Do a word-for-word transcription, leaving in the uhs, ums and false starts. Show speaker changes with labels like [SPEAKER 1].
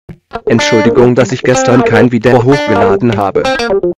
[SPEAKER 1] Entschuldigung, dass ich gestern kein Video hochgeladen habe.